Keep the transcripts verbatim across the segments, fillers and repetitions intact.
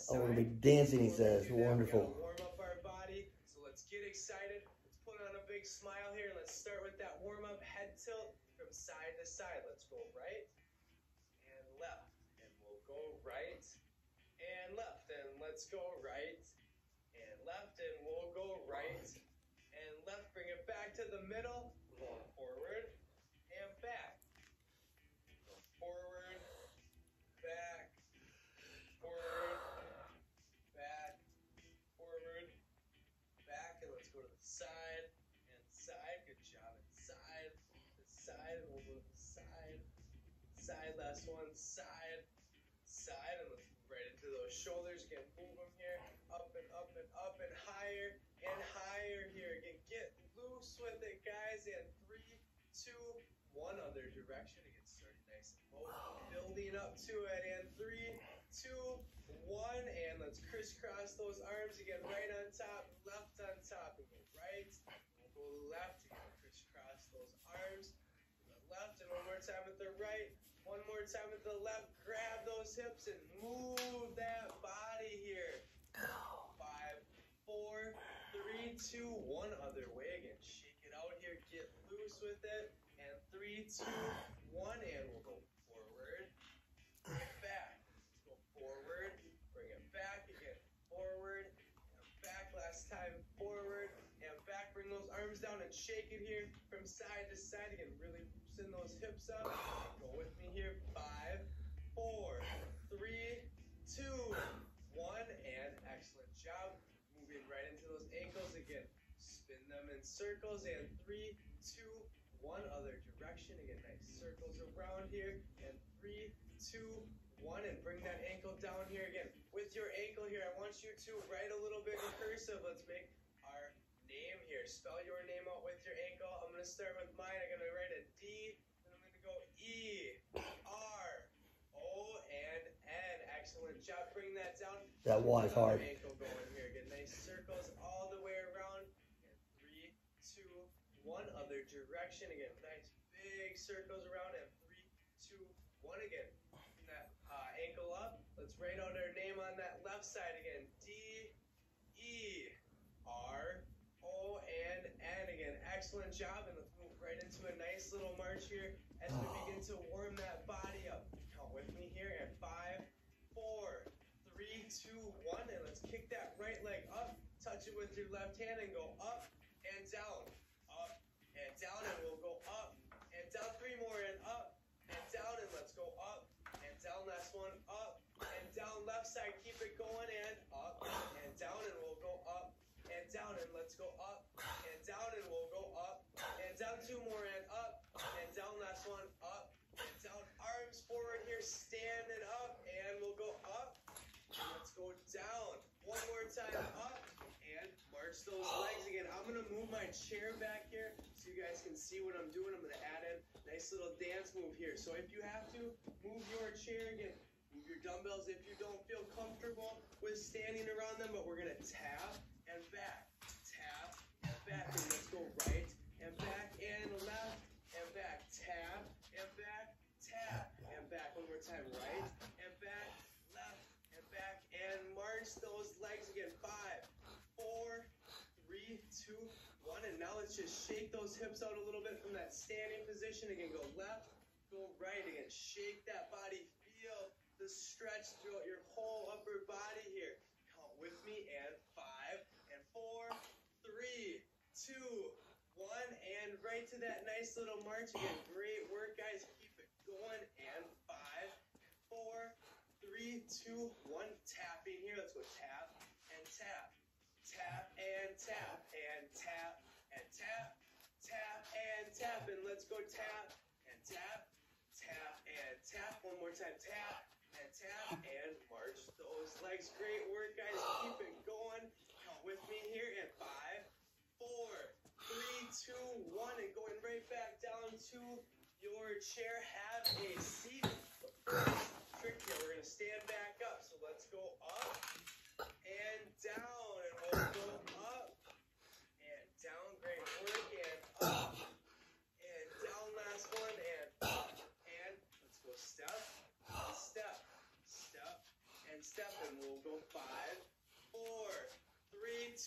Oh, we'll be dancing, he says. Wonderful. Warm up our body. So let's get excited. Let's put on a big smile here. Let's start with that warm up head tilt from side to side. Let's go right and left. And we'll go right and left. And let's go right and left. And we'll go right and left. Bring it back to the middle. Going forward and back. Go forward, back, forward, back, forward, back, and let's go to the side and side. Good job. And side, the side, and we'll go to the side, side. Last one, side, side, and let's move right into those shoulders. Again, move them here, up and up and up and higher and higher here. Again, get loose with it, guys. And three, two, one. Other direction. Again, starting nice and low, building up to it. And three, two, one. And let's crisscross those arms again. Right on top, left on top, and go right. We'll go left again. Crisscross those arms. The left, and one more time with the right. One more time with the left. Grab those hips and move that body here. Five, four, three, two, one. Other way again. Shake it out here. Get loose with it. And three, two, one. And we'll go forward. Bring it back. Let's go forward. Bring it back again. Forward and back. Last time. Forward and back. Bring those arms down and shake it here from side to side again. Really loosen those hips up. Go with me here. Five, four, three, two, one. And excellent job. Moving right into those ankles again. Spin them in circles. And three, two, one. Other direction. Again, nice circles around here. And three, two, one. And bring that ankle down here again. With your ankle here, I want you to write a little bit in cursive. Let's make our name here. Spell your name out with your ankle. I'm going to start with mine. I'm going to write a D. Then I'm going to go E, R, O, and N. Excellent job. Bring that down. That was hard. Ankle going here. Get nice circles all the way around. And three, two, one. Other direction. Again, nice big circles around. And three, two, one. Again. Bring that uh, ankle up. Let's write out our name on that left side again. D, E, R, O, and N. Again, excellent job. And let's move right into a nice little march here as we begin to warm that body up. Count with me here. And five, four, three, two, one. And let's kick that right leg up. Touch it with your left hand and go up and down. Up and down. And we'll go up and down. Three more and up and down. And let's go up and down. Last one. Up and down. Left side. Keep it going. And up and down. And we'll go up and down. And let's go up and down. And we'll go up and down. Two more and up and down. Last one. Up and down. Arms forward here. Standing up. And we'll go up. And let's go down. One more time. Up. And march those legs again. I'm going to move my chair back here so you guys can see what I'm doing. I'm going to add in a nice little dance move here. So if you have to, move your chair again. Move your dumbbells if you don't feel comfortable with standing around them. But we're going to tap and back. Tap and back. And let's go right and back and left and back. Tap and back. Tap and back. One more time. Right and back. Left and back. And march those legs again. Five, four, three, two, one. And now let's just shake those hips out a little bit from that standing position. Again, go left, go right. Again, shake that body. Feel the stretch throughout your whole upper body here. Count with me. And five, and four, three, two, one. And right to that nice little march again. Great work, guys. Keep it going. And five, four, three, two, one. Tapping here. Let's go tap and tap. Tap and tap and tap and tap, tap and tap. And let's go tap and tap, tap and tap. One more time. Tap and tap and march those legs. Great work, guys. Keep it going. Count with me here. And five, four, three, two, one. And going right back down to your chair. Have a seat. The first trick here, we're going to stand back up. So let's go up and down. And we'll go up and down. Great work. And up and down. Last one. And up. And let's go step, step, step, and step. And we'll go five.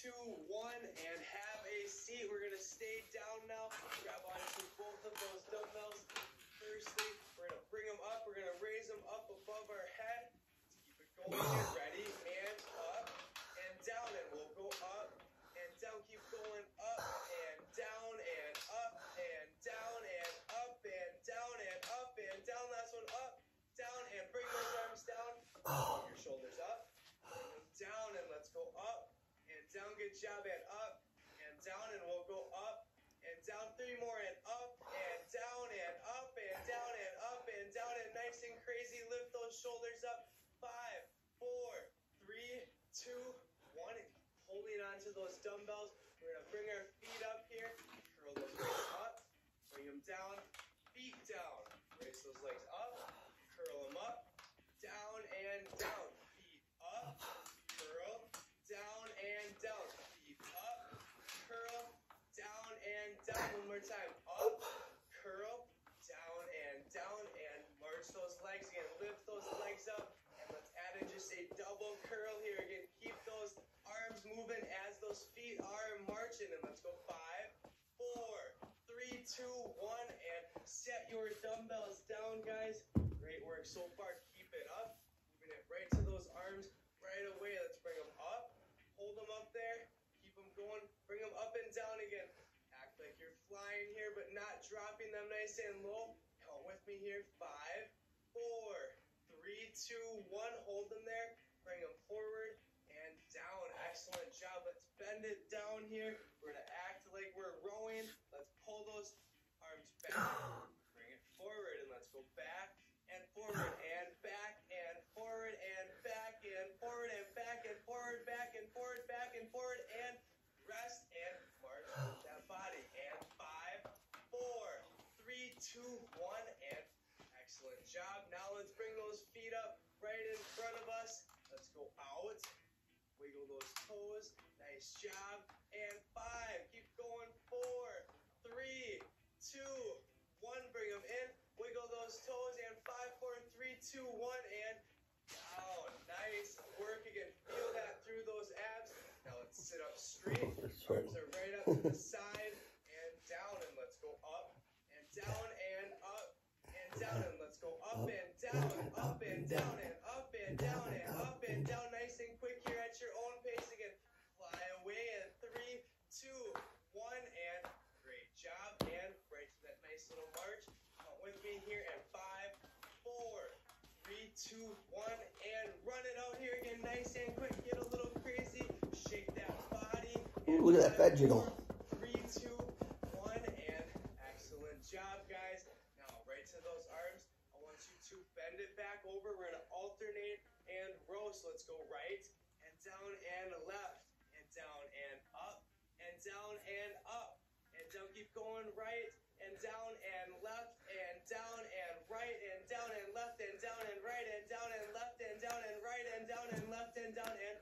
two, one, and have a seat. We're gonna stay down now. Grab onto both of those dumbbells. Firstly, we're gonna bring them up. We're gonna raise them up above our head. Keep it going here. Ready? And up and down, and we'll go up and down. Keep going up and down and up and down and up and down and up and down. Last one, up, down, and bring those arms down. Bring your shoulders up. Bring them down, and let's go up and down. Good job. And up and down, and we'll go up and down. Three more, and up and down and up and down and up and down, and nice and crazy. Lift those shoulders up. Five, four, three, two, one. And holding on to those dumbbells. We're gonna bring our feet up here. Curl those legs up. Bring them down. Feet down. Raise those legs up. Curl them up. Down and down. Feet up. Curl. Down and down. Feet up. Curl. Down and down. One more time. Up. Curl. Down and down. And march those legs again. Lift those legs up. And let's add in just a double curl here. Again, keep those arms moving as those feet are marching. And let's go. Five, four, three, two, one. And set your dumbbells down, guys. Great work so far. Keep it up. Moving it right to those arms right away. Let's bring them up. Hold them up there. Keep them going. Bring them up and down again. Act like you're flying here, but not dropping them nice and low. Count with me here. Five, four, three, two, one. Hold them there. Bring them forward and down. Excellent job. Let's bend it down here. We're going to act like we're rowing. Let's pull those arms back. Bring it forward, and let's go back and forward and back and forward and back and forward and back and forward, back and forward, back and forward, and rest and march that body. And five, four, three, two, one, and excellent job. Now let's bring those feet up right in front of us. Let's go out. Wiggle those toes. Nice job. And five. Keep going. Four, three, two, one. Bring them in. Wiggle those toes. And five, four, three, two, one. And down. Nice work again. Feel that through those abs. Now let's sit up straight. Arms are right up to the side. And down. And let's go up and down and up and down. And let's go up and down. Up and down and up and down and up and down. Nice and quick here at your own pace again. Fly away in three, two, one, and great job. And right to that nice little march. Count with me here. And five, four, three, two, one, and run it out here again. Nice and quick. Get a little crazy. Shake that body. Ooh, look at that fat jiggle. Three, two, one, and excellent job, guys. Now, right to those arms. I want you to bend it back over. We're gonna alternate and row. So let's go right and down and left and down and up and down and up and down. Keep going right and down and left and down and right and down and left and down and right and down and left and down and right and down and left and down and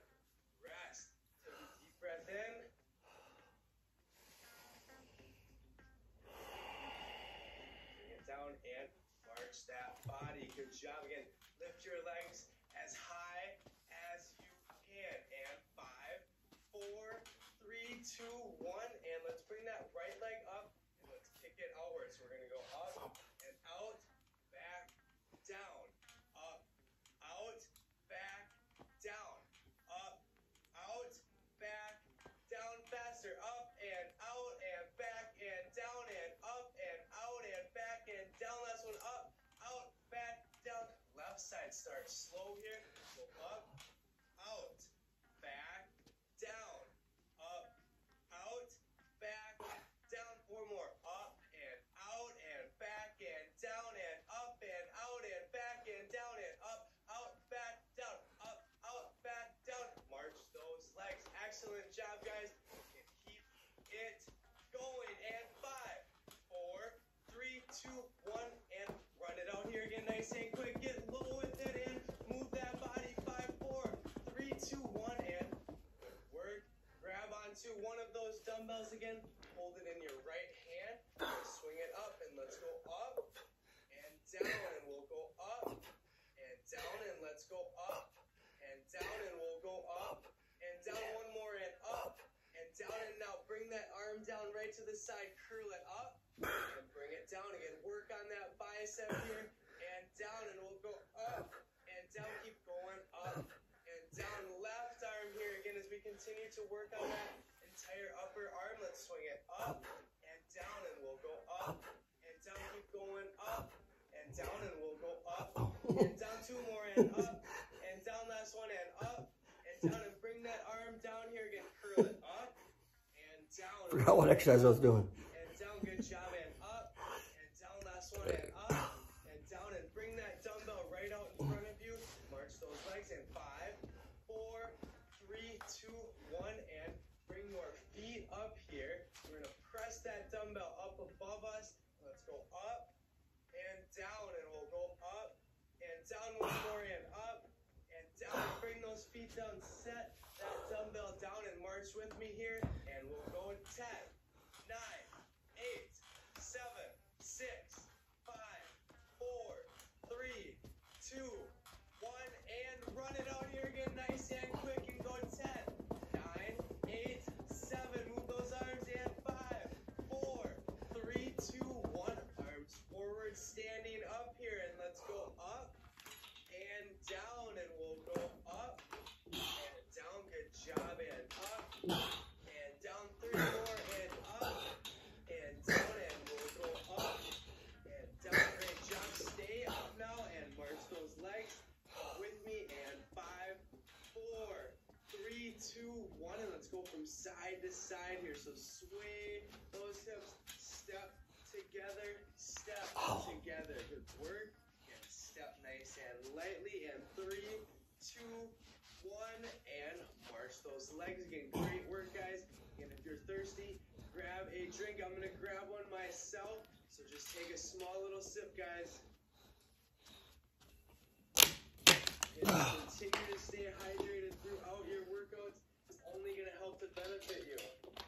rest. Take a deep breath in. Bring it down and march that body. Good job again. Lift your legs as high as you can. And five, four, three, two, one. And let's bring that right leg up and let's kick it outward. So we're going to go up and out, back, down, up, out, back, down, up, out, back, down, faster, up and out and back and down and up and out and back and down. Last one, up, out, back, down. Left side starts slow here. Go up, out, back, down, up, out, back, down. Four more. Up and out and back and down and up and out and back and down and up, out, back, down, up, out, back, down. March those legs. Excellent job, guys. And keep it going. And five, four, three, two, one, and run it out here again. Nice and quick. Get low with it and move that body. Five, four, three, two, one, and good work. Grab onto one of those dumbbells again. Hold it in your right hand. Swing it up and let's go up and down and we'll go up and down and let's go up and down and we'll go up and down. One more and up side, curl it up, and bring it down again. Work on that bicep here, and down, and we'll go up, and down, keep going up, and down. Left arm here again as we continue to work on that entire upper arm. Let's swing it up, and down, and we'll go up, and down, keep going up, and down, and we'll go up, and down, two more, and up, and down, last one, and up, and down, and bring that arm down here again. Curl it up, and down. Forgot what exercise I was doing. And down, good job, and up, and down, last one, and up, and down, and bring that dumbbell right out in front of you. March those legs in five, four, three, two, one, and bring your feet up here. We're gonna press that dumbbell up above us. Let's go up and down, and we'll go up and down once more, and up and down. Bring those feet down, set that dumbbell down, and march with me here. And we'll go ten, nine, eight, seven, six, five, four, three, two, one, and run it out here again, nice and quick, and go ten, nine, eight, seven, move those arms, and five, four, three, two, one, arms forward, standing up here, and let's go up and down, and we'll go up and down, good job, and up, and down, three more, and up, and down, and we'll go up, and down, great job, stay up now, and march those legs with me, and five, four, three, two, one, and let's go from side to side here, so sway those hips, step together, step together, good work, and step nice and lightly, and three, two, one, and march those legs again. Great work, guys. And if you're thirsty, grab a drink. I'm gonna grab one myself, so just take a small little sip, guys. And continue to stay hydrated throughout your workouts. It's only gonna help to benefit you.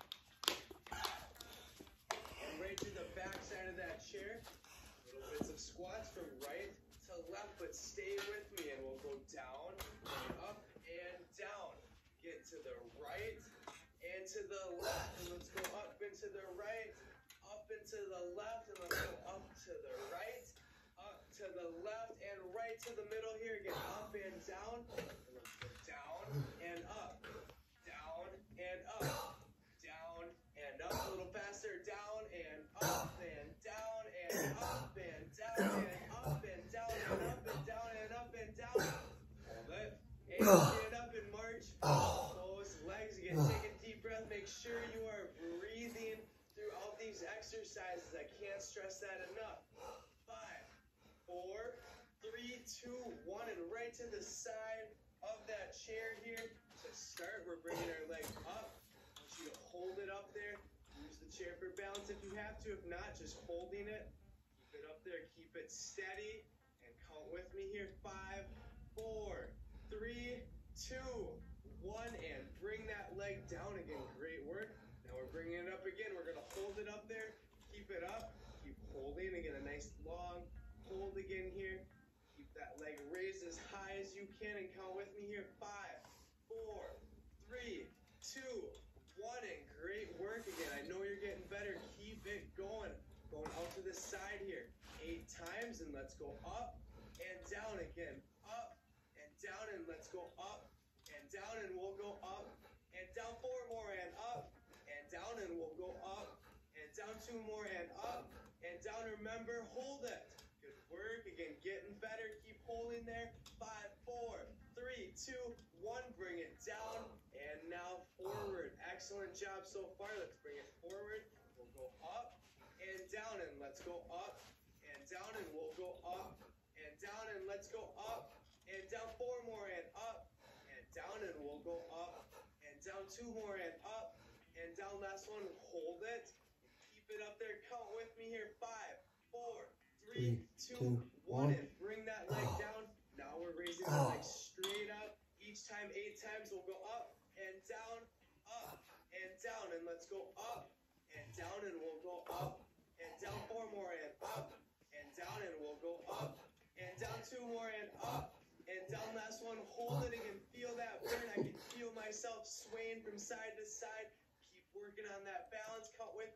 And right to the back side of that chair, little bits of squats from right to left, but stay with me, and we'll go down, and up, and down. Get to the right and to the left, and let's go up and to the right, up and to the left, and let's go up to the right, up to the left, and right to the middle here. Get up and down, and let's go down and up, down and up, down and up, a little faster, down and up, and down and up, and down and up, and down and up, and down and up, and down. Hold it, and stand up and march those legs again. Take a deep breath, make sure you are breathing throughout these exercises. I can't stress that enough. Five, four, three, two, one, and right to the side of that chair here. To start, we're bringing our leg up. I want you to hold it up there. Use the chair for balance if you have to. If not, just holding it. Keep it up there. Keep it steady. And count with me here. Five, four, three, two, one, and bring that leg down again. Great work. Now we're bringing it up again. We're going to hold it up there. Keep it up. Keep holding. Again, a nice long hold again here. Keep that leg raised as high as you can, and count with me here. Five, four, three, two, one, and great work again. I know you're getting better. Keep it going. Going out to the side here. Eight times, and let's go up and down again. Up and down, and let's go up and down, and we'll go up and down. Four more, and up and down, and we'll go up and down. Two more, and up and down. Remember, hold it. Good work. Again, getting better. Keep holding there. Five, four, three, two, one. Bring it down, and now forward. Excellent job so far. Let's bring it forward. We'll go up and down, and let's go up and down, and we'll go up and down, and let's go up and down. Four more, and up and down, and we'll go up and down. Two more, and up and down. Last one. Hold it. Keep it up there. Count with me here. Five, four, three, two, one, and bring that leg down. Now we're raising the leg straight up. Each time, eight times, we'll go up and down, up and down, and let's go up and down, and we'll go up and down. Four more, and up and down, and we'll go up and down. Two more, and up and down. Last one. Hold it again. Feel that burn. I can feel myself swaying from side to side. Keep working on that balance. Count with me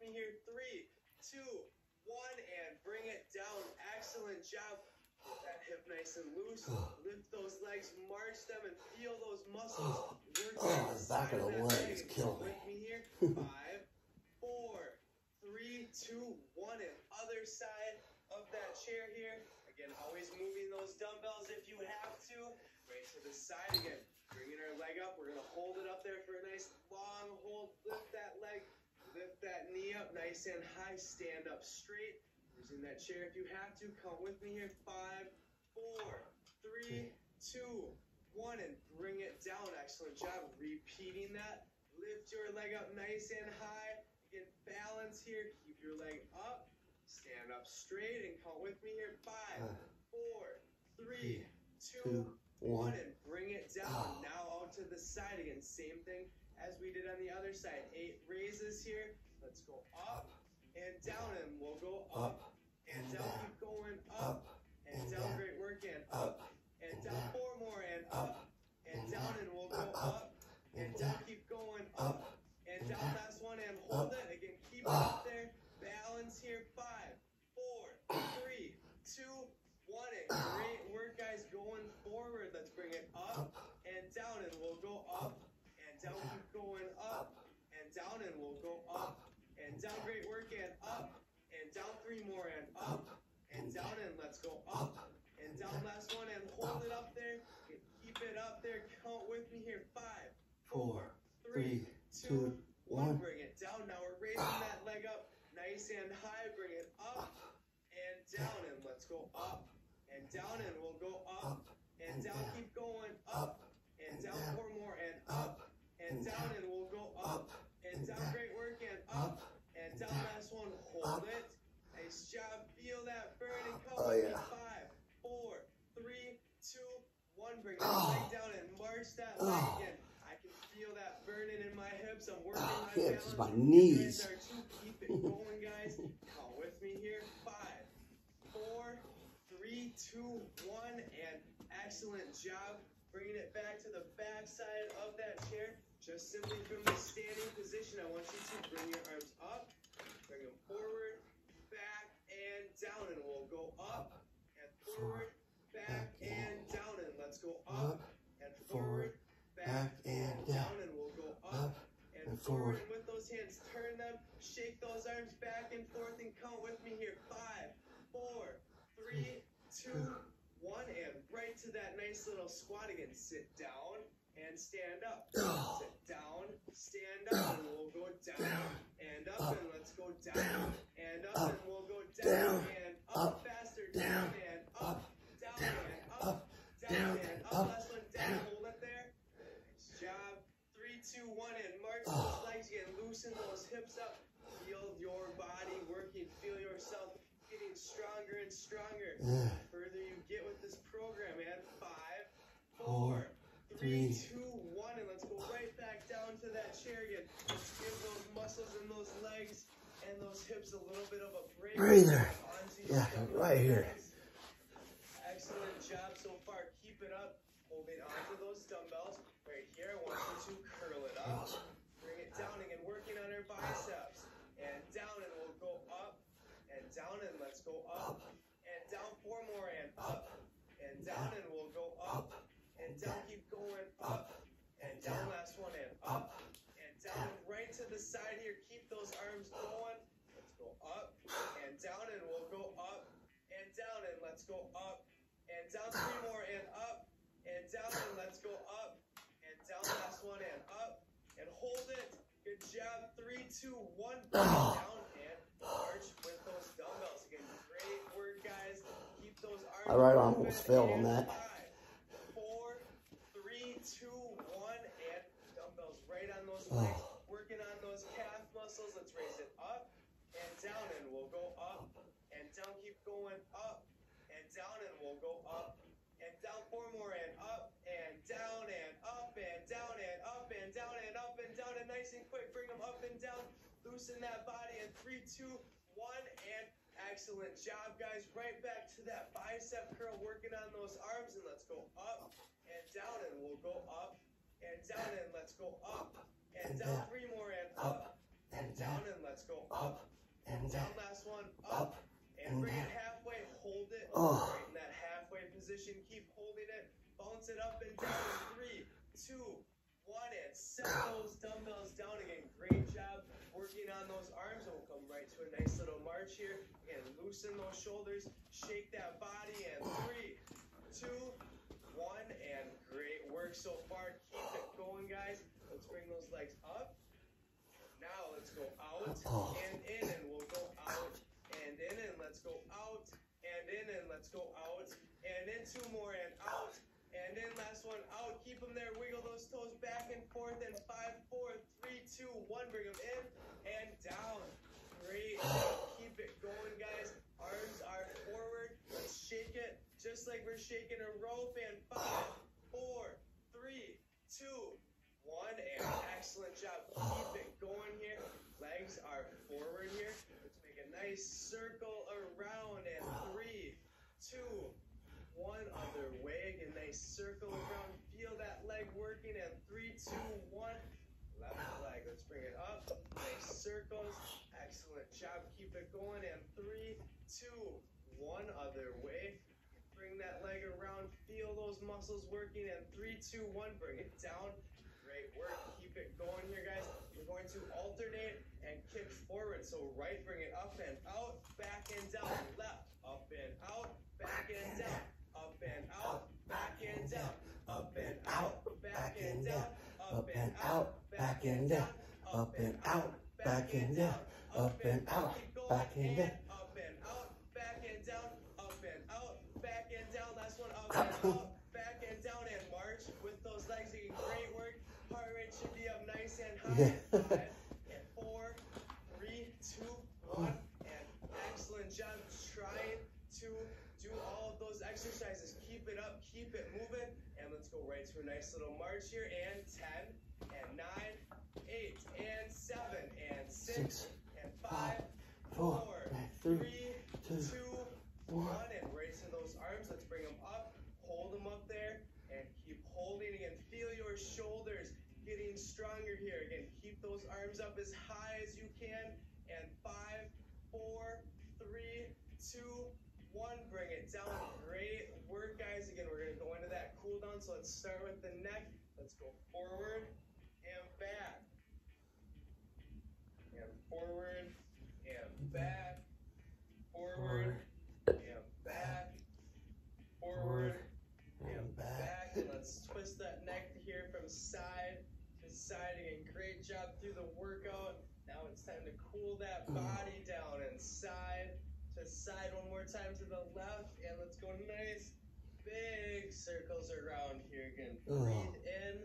me here. Three, two, one, and bring it down. Excellent job. Get that hip nice and loose. Lift those legs, march them, and feel those muscles. Work Oh, the back of the leg is killing me. With me here. Five, four, three, two, one, and other side of that chair here. Again, always moving those dumbbells if you have to. Right to the side again. Bringing our leg up. We're going to hold it up there for a nice long hold. Lift that leg. Lift that knee up nice and high. Stand up straight. Using that chair if you have to. Come with me here. Five, four, three, two, one, and bring it down. Excellent job. Repeating that. Lift your leg up nice and high. Again, balance here. Keep your leg up. Stand up straight and come with me here. Five, four, three, two, one, and bring it down. Now out to the side again. Same thing as we did on the other side. Eight raises here. Let's go up and down, and we'll go up and down. Keep going up and down. Great work. And up and down. Four more and up and down, and we'll go up and down. Keep going up and down. Last one, and hold it again. Keep it up there. Balance here. Five, four, three, two, one, and great work, guys. Going forward. Let's bring it up and down, and we'll go up and down. Keep going up and down, and we'll go up and down. Great work. And up and down. Three more and up and down, and let's go up and down. Last one, and hold it up there. Keep it up there. Count with me here. Five, four, three, two, one. Bring it down. Now we're raising that leg up nice and high. Bring it up and down, and let's go up and down, and we'll go up and down. Keep going up and down. Four more and up and down, and we'll go up and down. Great work. And up and down. Last one. Hold it. Nice job. Feel that burn and come. Oh, yeah. Five, four, three, two, one. Bring that leg down and march that leg again. I can feel that burning in my hips. I'm working Oh, my hips, balance. my knees. You guys are too. Keep it going, guys. Come with me here. Five, four, three, two, one, and excellent job. Bringing it back to the back side of that chair. Just simply from the standing position, I want you to bring your arms up, bring them forward, back, and down, and we'll go up and forward, back, and down, and let's go up and forward, back, and down, and we'll go up and forward. And with those hands, turn them, shake those arms back and forth, and count with me here. Five, four, three, two, one, and right to that nice little squat again. Sit down and stand up. Sit down, stand up, and we'll go down and up, and let's go down and up, and we'll go down and up faster. Down and up, down and up, down and up. Last one, down. Hold it there. Nice job. Three, two, one, and march those legs again. Loosen those hips up. Feel your body working. Feel yourself getting stronger and stronger. The further you get with this program, and five, four, three, two, one, and let's go right back down to that chair again. Let's give those muscles and those legs and those hips a little bit of a break. Breather. Yeah, right here. Excellent job so far. Keep it up. Holding onto those dumbbells. Right here, I want you to curl it up. Bring it down again. Working on our biceps. And down, and we'll go up and down, and let's go up and down. Four more, and up and down, and we'll go up and down. Keep going up and down. Last one, and up and down. Right to the side here. Keep those arms going. Let's go up and down, and we'll go up and down, and let's go up and down. Three more, and up and down, and let's go up and down. Last one, and up and hold it. Good job. Three, two, one. Down and march with those dumbbells again. Great work, guys. Keep those arms. My right arm almost fell on that. Five, four, three, two, one, and dumbbells right on those legs. Working on those calf muscles. Let's raise it up and down, and we'll go up and down. Keep going up and down, and we'll go up and down. Four more, and up and down and up and down and up and down and up and down, and nice and quick. Bring them up and down. Loosen that body. And three, two, one, and excellent job, guys. Right back to that bicep curl. Working on those arms, and let's go up and down, and we'll go up and down, and let's go up and down. Three more, and up and down, and let's go up and down, down. last one, Up up, and and bring down. it halfway, hold it, Oh. right in that halfway position, keep holding it, bounce it up and down in three, two, one, and set those dumbbells down again. Great job working on those arms. We'll come right to a nice little march here, and loosen those shoulders, shake that body, and three, two, one, and great work so far. Keep it going, guys. Let's bring those legs up. Now let's go out Oh. and in, and we'll go out and in, and let's go out and in, and let's go out and in. Two more and out and in. Last one out. Keep them there. Wiggle those toes back and forth. And five, four, three, two, one. Bring them in and down. Great. Keep it going, guys. Arms are forward. Let's shake it just like we're shaking a rope. And five, four, three, two, one. And excellent job. Keep it going here. Legs are forward here. Let's make a nice circle around. And three, two, one. Other way. Again, nice circle around. Feel that leg working. And three, two, one. Left leg. Let's bring it up. Nice circles. Excellent job. Keep it going. And three, two, one. Other way. Bring that leg around. Feel those muscles working. And three, two, one. Bring it down. Great work. Keep it going here, guys. We're going to alternate and kick forward. So right, bring it up and out, back and down, left, up and out, back and down, up and out, back and down, Up and out, back and down. Up and out, back and down. Up and out, back and down. Up and out, back and down. Up and out, back and down, up and out, back and down. Last one, up and out, back and down, and march with those legs. Again, great work. Heart rate should be up nice and high. Five and four, three, two, one, and excellent job trying to do all of those exercises. Keep it up, keep it moving, and let's go right to a nice little march here. And ten, and nine, eight, and seven, and six, Six, and five, four, four, three, three, two, two, one. one, and right to those arms. Let's bring them up, hold them up there, and keep holding. Again, feel your shoulders getting stronger here. Again, keep those arms up as high as you can. And five, four, three, two, one. Bring it down. Great work, guys. Again, we're going to go into that cool down. So let's start with the neck. Let's go forward and back. And forward and back. Forward and back. Forward and back. And let's twist that neck here from side to side. Again, great job through the workout. Now it's time to cool that body down and side to side. One more time to the left. And let's go nice big circles around here. Again, breathe in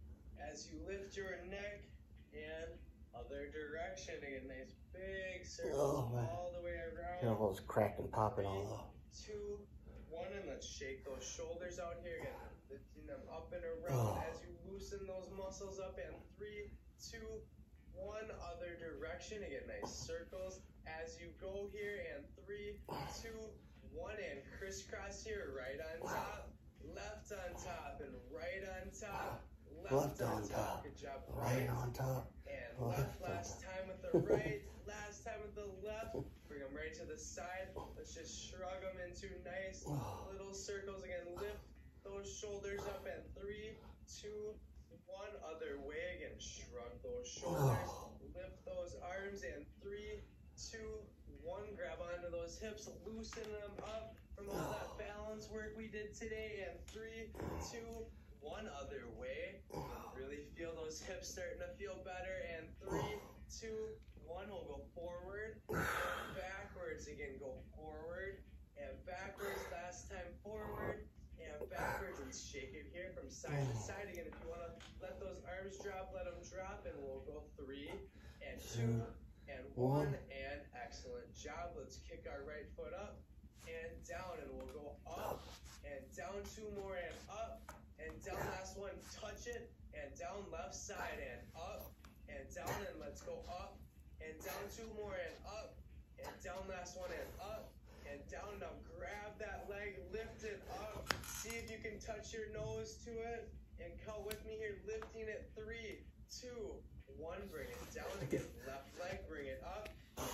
as you lift your neck and other direction. Again, nice big circles Oh, man. all the way around. Got all those cracking popping on though. Two, one, and let's shake those shoulders out here again, lifting them up and around Oh. as you loosen those muscles up. And three, two, one, other direction. Again, nice circles as you go here. And three, two, one, and crisscross here. Right on top, left on top, and right on top, left, Left on top, Good job. right on top. And left left on last top. time with the right, last time with the left. Bring them right to the side. Let's just shrug them into nice little circles. Again, lift those shoulders up. And three, two, one. Other way. Again, shrug those shoulders. Lift those arms. And three, two, one. Grab onto those hips. Loosen them up from all that balance work we did today. And three, two, one. Other way. Really feel those hips starting to feel better. And three, two, one. We'll go forward and backwards. Again, go forward and backwards. Last time forward and backwards. And shake it here from side to side. Again, if you want to let those arms drop, let them drop. And we'll go three and two and one. And excellent job. Let's kick our right foot up and down. And we'll go up and down. Two more and up and down. Last one. Touch it and down. Left side and up and down. And let's go up and down. Two more and up and down. Last one and up and down. Now grab that leg, lift it up. See if you can touch your nose to it and count with me here. Lifting it. Three, two, one. Bring it down again. Left leg, bring it up. See if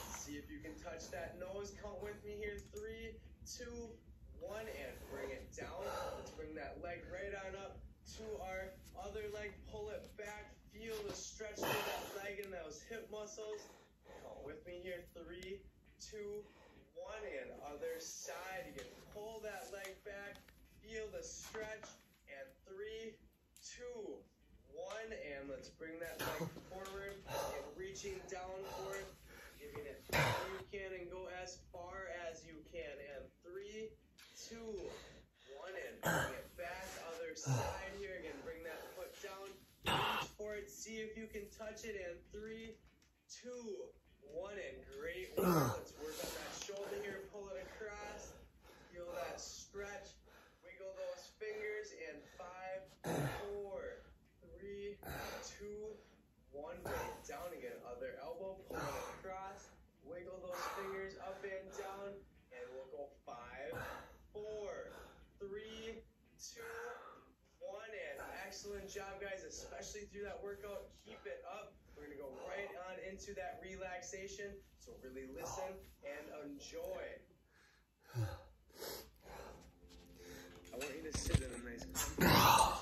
if you can touch that nose. Count with me here. Three, two, one, and bring it down. Let's bring that leg right on up to our other leg. Pull it back. Feel the stretch through that leg and those hip muscles. Count with me here. Three, two, one, and other side. You can pull that leg back. Feel the stretch. And three, two, one, and let's bring that leg forward and reaching down for it. You're gonna you can and go as far as you can. And three, two, one, and bring it back. Other side here. Again, bring that foot down. Reach for it. See if you can touch it. And three, two, one, and great work. Let's work on that shoulder here. Pull it across. Feel that stretch. Wiggle those fingers. And five, four, three, two, one. Bring it down again. Other elbow. Pull it across. Wiggle those fingers up and down. And we'll go five, four, three, two, one. And excellent job, guys, especially through that workout. Keep it up. We're going to go right on into that relaxation. So really listen and enjoy. I want you to sit in a nice comfortable